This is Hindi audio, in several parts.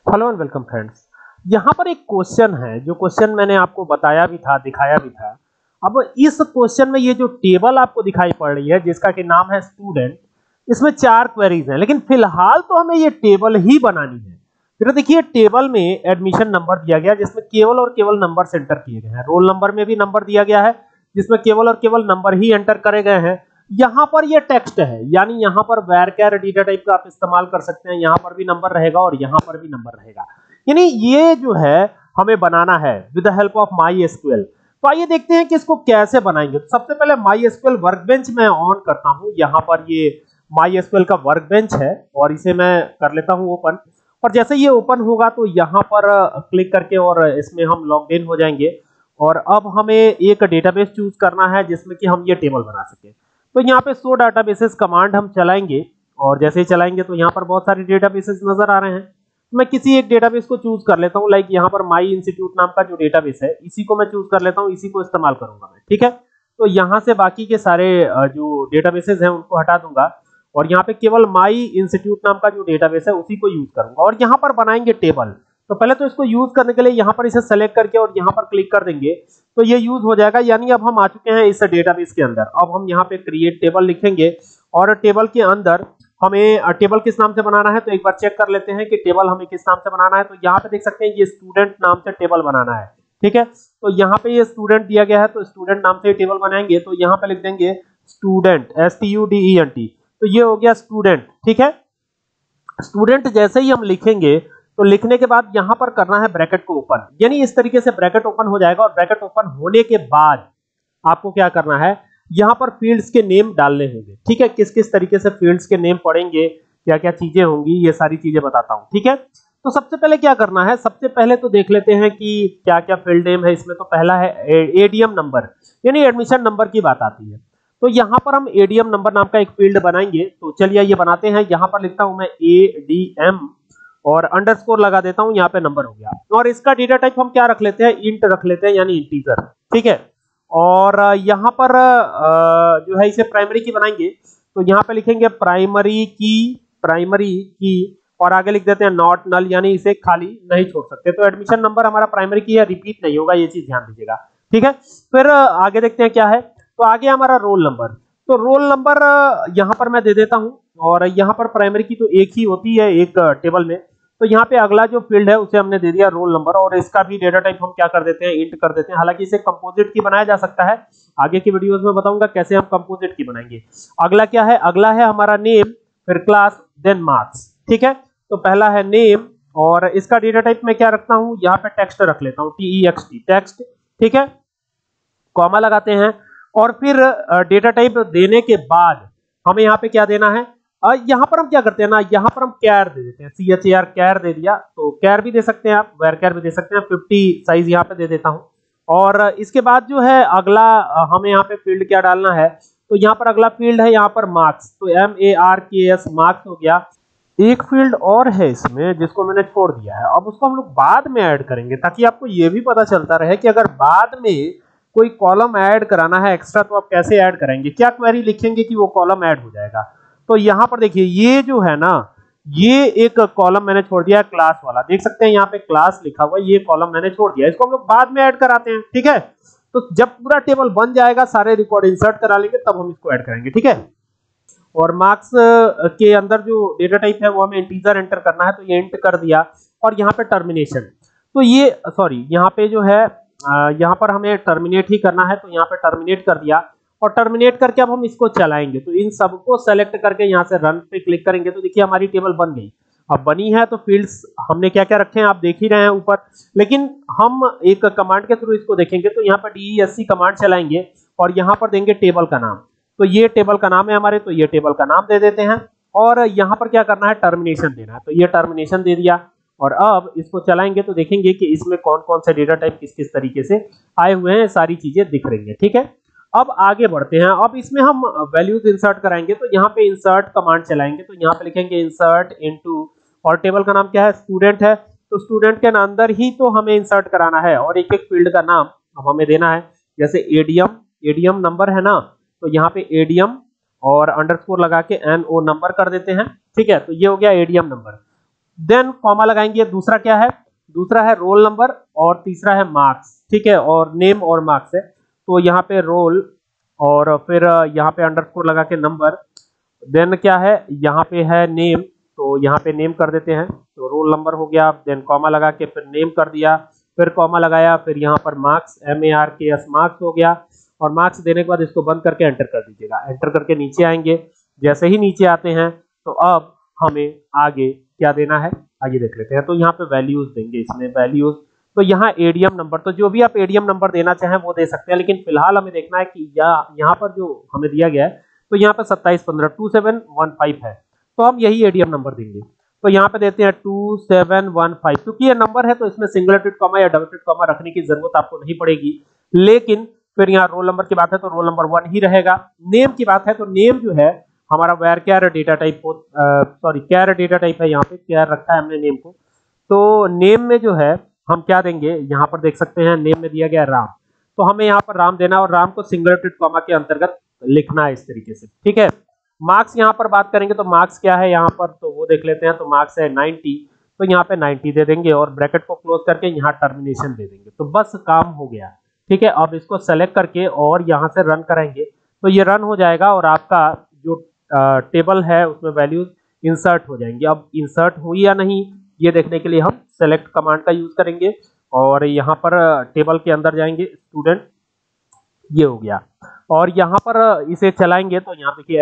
Hello and welcome friends. यहाँ पर एक क्वेश्चन है, जो क्वेश्चन मैंने आपको बताया भी था, दिखाया भी था। अब इस क्वेश्चन में ये जो टेबल आपको दिखाई पड़ रही है, जिसका कि नाम है स्टूडेंट, इसमें 4 क्वेरीज हैं, लेकिन फिलहाल तो हमें ये टेबल ही बनानी है। फिर देखिए, टेबल में एडमिशन नंबर दिया गया, जिसमें केवल और केवल नंबर एंटर किए गए हैं। रोल नंबर में भी नंबर दिया गया है, जिसमें केवल और केवल नंबर ही एंटर करे गए हैं। यहाँ पर ये टेक्स्ट है, यानी यहाँ पर varchar डेटा टाइप का आप इस्तेमाल कर सकते हैं। यहाँ पर भी नंबर रहेगा और यहाँ पर भी नंबर रहेगा। यानी ये जो है हमें बनाना है with the help of MySQL। तो आइए देखते हैं कि इसको कैसे बनाएंगे। तो सबसे पहले MySQL वर्कबेंच मैं ऑन करता हूँ। यहाँ पर ये MySQL का वर्कबेंच है और इसे मैं कर लेता हूँ ओपन। और जैसे ये ओपन होगा तो यहाँ पर क्लिक करके और इसमें हम लॉग इन हो जाएंगे। और अब हमें एक डेटाबेस चूज करना है जिसमें कि हम ये टेबल बना सके। तो यहाँ पे शो डाटाबेसेस कमांड हम चलाएंगे और जैसे ही चलाएंगे तो यहाँ पर बहुत सारे डेटाबेसेस नजर आ रहे हैं। तो मैं किसी एक डेटाबेस को चूज कर लेता हूँ। लाइक यहाँ पर माई इंस्टीट्यूट नाम का जो डेटाबेस है, इसी को मैं चूज कर लेता हूँ, इसी को इस्तेमाल करूंगा मैं। ठीक है, तो यहाँ से बाकी के सारे जो डेटाबेसेस हैं उनको हटा दूंगा और यहाँ पे केवल माई इंस्टीट्यूट नाम का जो डेटाबेस है उसी को यूज करूंगा और यहाँ पर बनाएंगे टेबल। तो पहले तो इसको यूज करने के लिए यहाँ पर इसे सेलेक्ट करके और यहाँ पर क्लिक कर देंगे तो ये यूज हो जाएगा। यानी अब हम आ चुके हैं इस डेटाबेस के अंदर। अब हम यहाँ पे क्रिएट टेबल लिखेंगे और टेबल के अंदर हमें टेबल किस नाम से बनाना है, तो एक बार चेक कर लेते हैं कि टेबल हमें किस नाम से बनाना है। तो यहाँ पे देख सकते हैं ये स्टूडेंट नाम से टेबल बनाना है। ठीक है, तो यहाँ पे ये स्टूडेंट दिया गया है, तो स्टूडेंट नाम से टेबल बनाएंगे। तो यहाँ पे लिख देंगे स्टूडेंट, STUDENT। तो ये हो गया स्टूडेंट। ठीक है, स्टूडेंट जैसे ही हम लिखेंगे तो लिखने के बाद यहां पर करना है ब्रैकेट को ओपन। यानी इस तरीके से ब्रैकेट ओपन हो जाएगा और ब्रैकेट ओपन होने के बाद आपको क्या करना है, यहां पर फील्ड्स के नेम डालने होंगे। ठीक है, किस किस तरीके से फील्ड्स के नेम पड़ेंगे, क्या क्या चीजें होंगी, ये सारी चीजें बताता हूं। ठीक है, तो सबसे पहले क्या करना है, सबसे पहले तो देख लेते हैं कि क्या क्या फील्ड नेम है इसमें। तो पहला है एडीएम नंबर, यानी एडमिशन नंबर की बात आती है। तो यहाँ पर हम एडीएम नंबर नाम का एक फील्ड बनाएंगे। तो चलिए ये बनाते हैं। यहाँ पर लिखता हूं मैं ADM और अंडरस्कोर लगा देता हूं, यहाँ पे नंबर हो गया। और इसका डेटा टाइप हम क्या रख लेते हैं, इंट रख लेते हैं, यानी इंटीजर। ठीक है, और यहाँ पर जो है इसे प्राइमरी की बनाएंगे। तो यहाँ पे लिखेंगे प्राइमरी की और आगे लिख देते हैं नॉट नल, यानी इसे खाली नहीं छोड़ सकते। तो एडमिशन नंबर हमारा प्राइमरी की है, रिपीट नहीं होगा, ये चीज ध्यान दीजिएगा। ठीक है, फिर आगे देखते हैं क्या है। तो आगे हमारा रोल नंबर। तो रोल नंबर यहाँ पर मैं दे देता हूं और यहाँ पर प्राइमरी की तो एक ही होती है एक टेबल में। तो यहाँ पे अगला जो फील्ड है उसे हमने दे दिया रोल नंबर और इसका भी डेटा टाइप हम क्या कर देते हैं, इंट कर देते हैं। हालांकि इसे कंपोजिट की बनाया जा सकता है, आगे की वीडियोस में बताऊंगा कैसे हम कंपोजिट की बनाएंगे। अगला क्या है, अगला है हमारा नेम, फिर क्लास, देन मार्क्स। ठीक है, तो पहला है नेम और इसका डेटा टाइप मैं क्या रखता हूँ, यहाँ पे टेक्स्ट रख लेता हूँ, TEXT टेक्स्ट। ठीक है, कॉमा लगाते हैं और फिर डेटा टाइप देने के बाद हमें यहाँ पे क्या देना है, यहाँ पर हम क्या करते हैं ना, यहाँ पर हम कैर दे देते हैं, CHAR कैर दे दिया। तो कैर भी दे सकते हैं आप, varchar भी दे सकते हैं। 50 साइज यहाँ पे दे देता हूँ। और इसके बाद जो है अगला हमें यहाँ पे फील्ड क्या डालना है, तो यहाँ पर अगला फील्ड है यहाँ पर मार्क्स। तो MARKS मार्क्स हो गया। एक फील्ड और है इसमें जिसको मैंने छोड़ दिया है, अब उसको हम लोग बाद में ऐड करेंगे, ताकि आपको ये भी पता चलता रहे कि अगर बाद में कोई कॉलम ऐड कराना है एक्स्ट्रा तो आप कैसे ऐड करेंगे, क्या क्वेरी लिखेंगे कि वो कॉलम ऐड हो जाएगा। तो यहाँ पर देखिए ये जो है ना, ये एक कॉलम मैंने छोड़ दिया है क्लास वाला, देख सकते हैं यहाँ पे क्लास लिखा हुआ है, ये कॉलम मैंने छोड़ दिया, इसको हम लोग बाद में ऐड कराते हैं। ठीक है, तो जब पूरा टेबल बन जाएगा, सारे रिकॉर्ड इंसर्ट करा लेंगे, तब हम इसको ऐड करेंगे। ठीक है, और मार्क्स के अंदर जो डेटा टाइप है वो हमें इंटीजर एंटर करना है, तो ये इंट कर दिया। और यहाँ पे टर्मिनेशन, तो ये सॉरी यहाँ पे जो है यहाँ पर हमें टर्मिनेट ही करना है, तो यहाँ पे टर्मिनेट कर दिया। और टर्मिनेट करके अब हम इसको चलाएंगे। तो इन सबको सेलेक्ट करके यहाँ से रन पे क्लिक करेंगे तो देखिए हमारी टेबल बन गई। अब बनी है तो फील्ड्स हमने क्या क्या रखे हैं आप देख ही रहे हैं ऊपर, लेकिन हम एक कमांड के थ्रू इसको देखेंगे। तो यहाँ पर DESC कमांड चलाएंगे और यहाँ पर देंगे टेबल का नाम। तो ये टेबल का नाम है हमारे, तो ये टेबल का नाम दे देते हैं। और यहाँ पर क्या करना है, टर्मिनेशन देना है, तो ये टर्मिनेशन दे दिया। और अब इसको चलाएंगे तो देखेंगे कि इसमें कौन कौन से डेटा टाइप किस किस तरीके से आए हुए हैं, सारी चीजें दिख रही हैं। ठीक है, अब आगे बढ़ते हैं। अब इसमें हम वैल्यूज इंसर्ट कराएंगे। तो यहाँ पे इंसर्ट कमांड चलाएंगे। तो यहाँ पे लिखेंगे इंसर्ट इनटू और टेबल का नाम क्या है, स्टूडेंट है। तो स्टूडेंट के अंदर ही तो हमें इंसर्ट कराना है और एक एक फील्ड का नाम अब हमें देना है। जैसे एडीएम नंबर है ना, तो यहाँ पे ADM और अंडरस्कोर लगा के NO नंबर कर देते हैं। ठीक है, तो ये हो गया ADM नंबर। देन कॉमा लगाएंगे। दूसरा क्या है, दूसरा है रोल नंबर और तीसरा है मार्क्स, ठीक है, और नेम और मार्क्स है। तो यहाँ पे रोल और फिर यहाँ पे अंडरस्कोर लगा के नंबर, देन क्या है यहाँ पे है नेम, तो यहाँ पे नेम कर देते हैं, तो रोल नंबर हो गया, देन कॉमा लगा के फिर नेम कर दिया, फिर कॉमा लगाया, फिर यहाँ पर मार्क्स MARKS मार्क्स हो गया, और मार्क्स देने के बाद इसको बंद करके एंटर कर दीजिएगा। एंटर करके नीचे आएंगे, जैसे ही नीचे आते हैं तो अब हमें आगे क्या देना है आइए देख लेते हैं। तो यहाँ पे वैल्यूज देंगे, इसमें वैल्यूज, तो यहाँ एडीएम नंबर, तो जो भी आप एडीएम नंबर देना चाहें वो दे सकते हैं, लेकिन फिलहाल हमें देखना है कि यहाँ पर जो हमें दिया गया है तो यहाँ पे 2715 है, तो हम यही एडीएम नंबर देंगे। तो यहाँ पे देते हैं 2715, क्योंकि ये नंबर है तो इसमें सिंगल इंवर्टेड कॉमा या डबल इंवर्टेड कॉमा रखने की जरूरत आपको नहीं पड़ेगी। लेकिन फिर यहाँ रोल नंबर की बात है तो रोल नंबर 1 ही रहेगा। नेम की बात है तो नेम जो है हमारा वैर कैर डेटा टाइप को, सॉरी कैर डेटा टाइप है, यहाँ पे कैर रखा है हमने नेम को। तो नेम में जो है हम क्या देंगे, यहाँ पर देख सकते हैं नेम में दिया गया राम, तो हमें यहाँ पर राम देना और राम को सिंगल इंवर्टेड कॉमा के अंतर्गत लिखना है इस तरीके से, ठीक है। मार्क्स यहाँ पर बात करेंगे तो मार्क्स क्या है यहाँ पर, तो वो देख लेते हैं। तो मार्क्स है 90, तो यहाँ पे 90 दे देंगे और ब्रैकेट को क्लोज करके यहाँ टर्मिनेशन दे देंगे, तो बस काम हो गया, ठीक है। अब इसको सेलेक्ट करके और यहाँ से रन कराएंगे तो ये रन हो जाएगा और आपका जो टेबल है उसमें वैल्यूज इंसर्ट हो जाएंगी। अब इंसर्ट हुई या नहीं ये देखने के लिए हम सेलेक्ट कमांड का यूज करेंगे और यहाँ पर टेबल के अंदर जाएंगे, स्टूडेंट, ये हो गया, और यहाँ पर इसे चलाएंगे तो यहाँ देखिए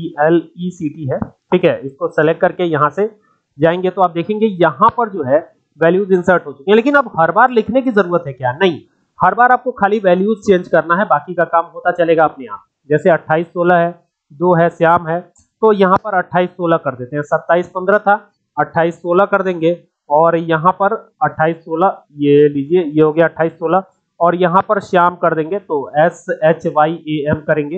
SELECT है, ठीक है। इसको सेलेक्ट करके यहाँ से जाएंगे तो आप देखेंगे यहाँ पर जो है वैल्यूज इंसर्ट हो चुकी हैं। लेकिन अब हर बार लिखने की जरूरत है क्या, नहीं, हर बार आपको खाली वैल्यूज चेंज करना है, बाकी का काम होता चलेगा अपने आप। जैसे 2816 है, 2 है, श्याम है, तो यहाँ पर 2816 कर देते हैं। 2715 था, 2816 कर देंगे, और यहाँ पर 2816 ये लीजिए, ये हो गया 2816, और यहाँ पर श्याम कर देंगे तो SHYAM करेंगे,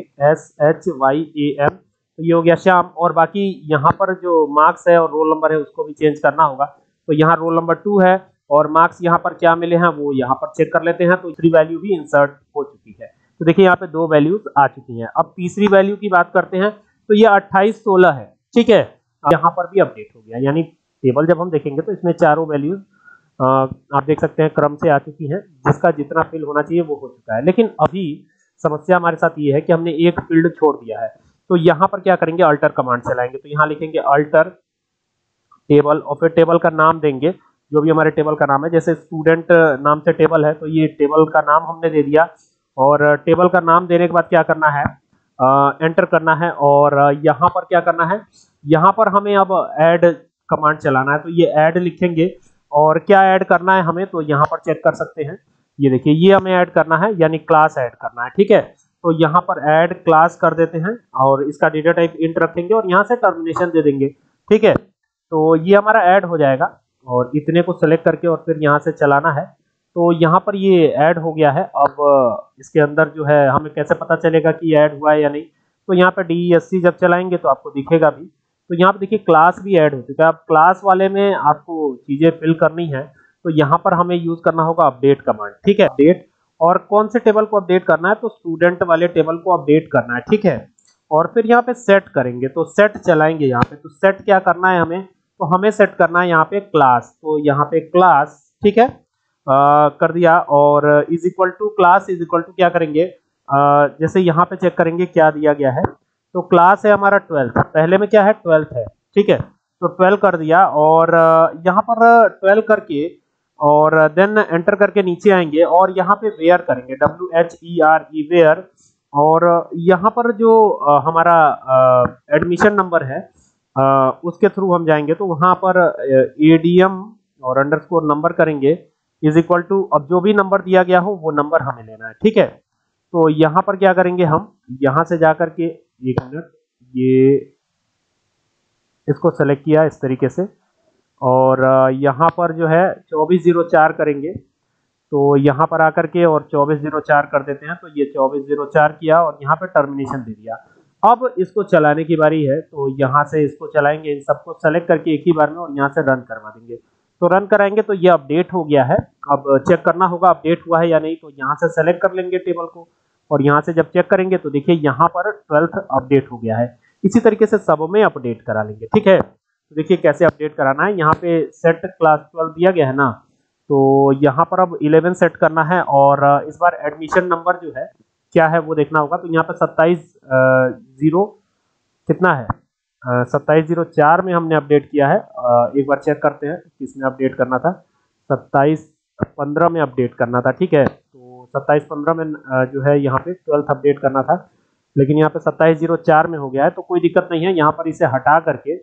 SHYAM, तो ये हो गया श्याम। और बाकी यहाँ पर जो मार्क्स है और रोल नंबर है उसको भी चेंज करना होगा, तो यहाँ रोल नंबर 2 है और मार्क्स यहाँ पर क्या मिले हैं वो यहाँ पर चेक कर लेते हैं। तो तीसरी वैल्यू भी इंसर्ट हो चुकी है, तो देखिए यहाँ पे 2 वैल्यूज आ चुकी हैं। अब तीसरी वैल्यू की बात करते हैं तो ये 2816 है, ठीक है। यहाँ पर भी अपडेट हो गया, यानी टेबल जब हम देखेंगे तो इसमें चारों वैल्यूज आप देख सकते हैं क्रम से आ चुकी हैं, जिसका जितना फिल होना चाहिए वो हो चुका है। लेकिन अभी समस्या हमारे साथ ये है कि हमने एक फील्ड छोड़ दिया है, तो यहाँ पर क्या करेंगे, अल्टर कमांड चलाएंगे। तो यहाँ लिखेंगे अल्टर टेबल और फिर टेबल का नाम देंगे, जो भी हमारे टेबल का नाम है, जैसे स्टूडेंट नाम से टेबल है तो ये टेबल का नाम हमने दे दिया। और टेबल का नाम देने के बाद क्या करना है, एंटर करना है, और यहाँ पर क्या करना है, यहाँ पर हमें अब ऐड कमांड चलाना है। तो ये ऐड लिखेंगे और क्या ऐड करना है हमें, तो यहाँ पर चेक कर सकते हैं, ये देखिए ये हमें ऐड करना है, यानी क्लास ऐड करना है, ठीक है। तो यहाँ पर ऐड क्लास कर देते हैं और इसका डेटा टाइप इंट रखेंगे और यहाँ से टर्मिनेशन दे देंगे, ठीक है। तो ये हमारा ऐड हो जाएगा और इतने को सेलेक्ट करके और फिर यहाँ से चलाना है, तो यहाँ पर ये ऐड हो गया है। अब इसके अंदर जो है हमें कैसे पता चलेगा कि ऐड हुआ है या नहीं, तो यहाँ पर DESC जब चलाएंगे तो आपको दिखेगा भी। तो यहाँ पे देखिए क्लास भी ऐड हो चुका है। अब क्लास वाले में आपको चीजें फिल करनी है तो यहाँ पर हमें यूज करना होगा अपडेट कमांड, ठीक है। अपडेट, और कौन से टेबल को अपडेट करना है, तो स्टूडेंट वाले टेबल को अपडेट करना है, ठीक है। और फिर यहाँ पे सेट करेंगे, तो सेट चलाएंगे यहाँ पे। तो सेट क्या करना है हमें, तो हमें सेट करना है यहाँ पे क्लास, तो यहाँ पे क्लास, ठीक है, कर दिया। और is equal to class is equal to क्या करेंगे, जैसे यहाँ पे चेक करेंगे क्या दिया गया है, तो क्लास है हमारा 12th, पहले में क्या है 12th है, ठीक है। तो 12 कर दिया और यहाँ पर 12 करके और देन एंटर करके नीचे आएंगे और यहाँ पे वेयर करेंगे, WHERE वेयर, और यहाँ पर जो हमारा एडमिशन नंबर है उसके थ्रू हम जाएंगे, तो वहाँ पर ADM और अंडरस्कोर नंबर करेंगे इज इक्वल टू, अब जो भी नंबर दिया गया हो वो नंबर हमें लेना है, ठीक है। तो यहाँ पर क्या करेंगे, हम यहाँ से जाकर के 1 मिनट, ये इसको सेलेक्ट किया इस तरीके से, और यहाँ पर जो है 2404 करेंगे, तो यहाँ पर आकर के और 2404 कर देते हैं, तो ये 2404 किया और यहाँ पे टर्मिनेशन दे दिया। अब इसको चलाने की बारी है, तो यहाँ से इसको चलाएंगे, इन सबको सेलेक्ट करके एक ही बार में, और यहाँ से रन करवा देंगे। तो रन कराएंगे तो ये अपडेट हो गया है। अब चेक करना होगा अपडेट हुआ है या नहीं, तो यहाँ से सेलेक्ट कर लेंगे टेबल को और यहाँ से जब चेक करेंगे तो देखिए यहाँ पर 12th अपडेट हो गया है। इसी तरीके से सब में अपडेट करा लेंगे, ठीक है। तो देखिए कैसे अपडेट कराना है। यहाँ पे सेट क्लास 12 दिया गया है ना, तो यहाँ पर अब 11 सेट करना है और इस बार एडमिशन नंबर जो है क्या है वो देखना होगा। तो यहाँ पे 27 कितना है, 2704 में हमने अपडेट किया है। एक बार चेक करते हैं किसमें अपडेट करना था। 2715 में अपडेट करना था, ठीक है। तो 2715 में जो है यहाँ पे 12th अपडेट करना था, लेकिन यहाँ पे 2704 में हो गया है, तो कोई दिक्कत नहीं है। यहाँ पर इसे हटा करके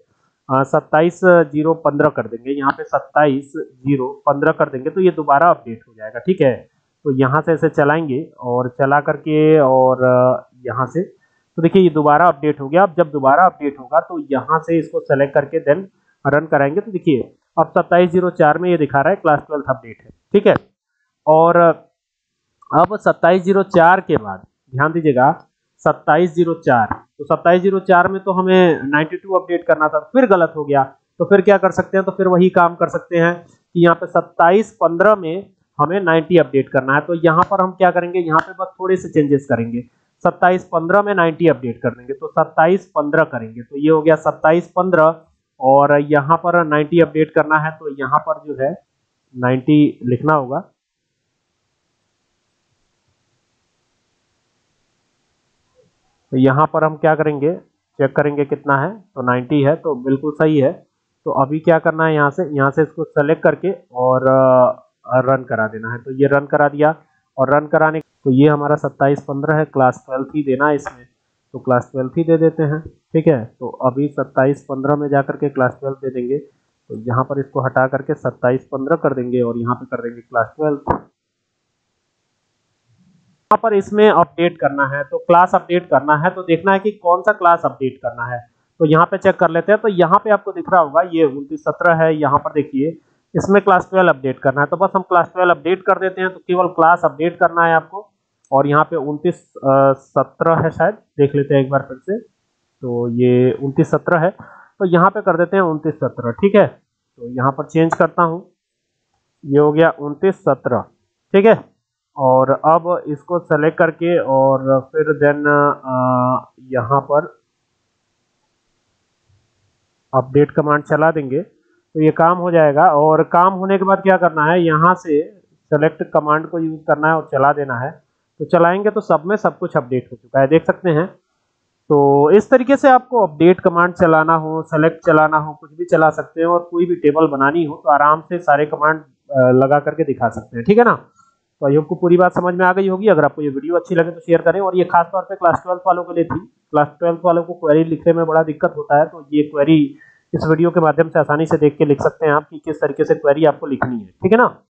27015 कर देंगे। यहाँ पे 27015 कर देंगे तो ये दोबारा अपडेट हो जाएगा, ठीक है। तो यहाँ से इसे चलाएंगे और चला करके और यहाँ से, तो देखिए ये दोबारा अपडेट हो गया। अब जब दोबारा अपडेट होगा तो यहाँ से इसको सेलेक्ट करके देन रन कराएंगे। तो देखिए अब 2704 में ये दिखा रहा है क्लास 12 अपडेट है, ठीक है। और अब 2704 के बाद ध्यान दीजिएगा, 2704, तो 2704 में तो हमें 92 अपडेट करना था, फिर गलत हो गया। तो फिर क्या कर सकते हैं, तो फिर वही काम कर सकते हैं कि यहाँ पे 2715 में हमें 90 अपडेट करना है। तो यहाँ पर हम क्या करेंगे, यहाँ पे बस थोड़े से चेंजेस करेंगे। 2715 में 90 अपडेट कर देंगे, तो 2715 करेंगे, तो ये हो गया 2715। और यहाँ पर 90 अपडेट करना है, तो यहाँ पर जो है 90 लिखना होगा। तो यहाँ पर हम क्या करेंगे, चेक करेंगे कितना है, तो 90 है, तो बिल्कुल सही है। तो अभी क्या करना है, यहाँ से इसको सेलेक्ट करके और रन करा देना है। तो ये रन करा दिया, और रन कराने तो ये हमारा 2715 है, क्लास 12 ही देना है इसमें, तो क्लास 12 ही दे देते हैं, ठीक है। तो अभी 2715 में जाकर के क्लास 12 दे देंगे। तो यहाँ पर इसको हटा करके 2715 कर देंगे और यहाँ पे कर देंगे क्लास 12। यहाँ पर इसमें अपडेट करना है, तो क्लास अपडेट करना है, तो देखना है कि कौन सा क्लास अपडेट करना है। तो यहाँ पे चेक कर लेते हैं। तो यहाँ पे आपको दिख रहा होगा ये 2917 है, यहाँ पर देखिए इसमें क्लास 12 अपडेट करना है। तो बस हम क्लास 12 अपडेट कर देते हैं। तो केवल क्लास अपडेट करना है आपको, और यहाँ पे 2917 है शायद, देख लेते हैं एक बार फिर से। तो ये 2917 है, तो यहाँ पे कर देते हैं 2917, ठीक है। तो यहाँ पर चेंज करता हूँ, ये हो गया 2917, ठीक है। और अब इसको सेलेक्ट करके और फिर देन यहाँ पर अपडेट कमांड चला देंगे, तो ये काम हो जाएगा। और काम होने के बाद क्या करना है, यहाँ से सेलेक्ट कमांड को यूज करना है और चला देना है। तो चलाएंगे तो सब में सब कुछ अपडेट हो चुका है, देख सकते हैं। तो इस तरीके से आपको अपडेट कमांड चलाना हो, सेलेक्ट चलाना हो, कुछ भी चला सकते हैं। और कोई भी टेबल बनानी हो तो आराम से सारे कमांड लगा करके दिखा सकते हैं, ठीक है ना। तो आई होप को पूरी बात समझ में आ गई होगी। अगर आपको ये वीडियो अच्छी लगे तो शेयर करें। और ये खास तौर पे क्लास 12 वालों के लिए थी। क्लास 12 वालों को क्वेरी लिखने में बड़ा दिक्कत होता है, तो ये क्वेरी इस वीडियो के माध्यम से आसानी से देख के लिख सकते हैं आप कि किस तरीके से क्वेरी आपको लिखनी है, ठीक है ना।